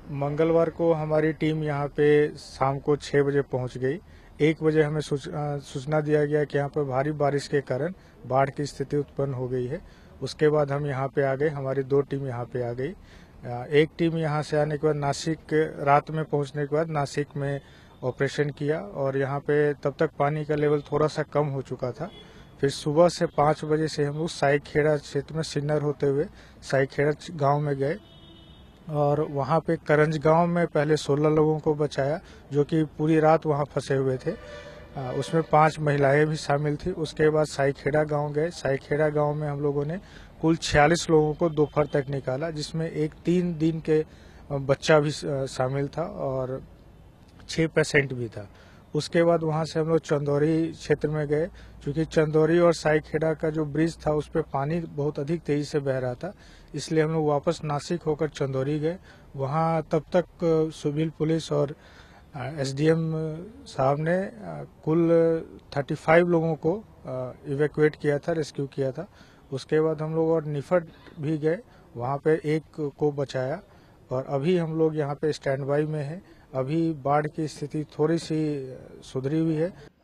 मंगलवार को हमारी टीम यहाँ पे शाम को 6 बजे पहुँच गई। 1 बजे हमें सूचना दिया गया कि यहाँ पर भारी बारिश के कारण बाढ़ की स्थिति उत्पन्न हो गई है। उसके बाद हम यहाँ पे आ गए, हमारी 2 टीम यहाँ पे आ गई। एक टीम यहाँ से आने के बाद नासिक रात में पहुँचने के बाद नासिक में ऑपरेशन किया और यहाँ पे तब तक पानी का लेवल थोड़ा सा कम हो चुका था। फिर सुबह से 5 बजे से हम लोग साईखेड़ा क्षेत्र में सिन्नर होते हुए साईखेड़ा गांव में गए और वहाँ पे करंज गांव में पहले 16 लोगों को बचाया जो कि पूरी रात वहाँ फंसे हुए थे। उसमें 5 महिलाएं भी शामिल थी। उसके बाद साईखेड़ा गांव गए। साईखेड़ा गांव में हम लोगों ने कुल 46 लोगों को दोपहर तक निकाला, जिसमें एक 3 दिन के बच्चा भी शामिल था और 6 पेशेंट भी था। उसके बाद वहां से हम लोग चंदौरी क्षेत्र में गए, क्योंकि चंदौरी और साईखेड़ा का जो ब्रिज था उस पर पानी बहुत अधिक तेजी से बह रहा था, इसलिए हम लोग वापस नासिक होकर चंदौरी गए। वहां तब तक सिविल पुलिस और एसडीएम साहब ने कुल 35 लोगों को इवैक्यूएट किया था, रेस्क्यू किया था। उसके बाद हम लोग और निफट भी गए, वहां पे एक को बचाया और अभी हम लोग यहाँ पे स्टैंड बाई में हैं। अभी बाढ़ की स्थिति थोड़ी सी सुधरी हुई है।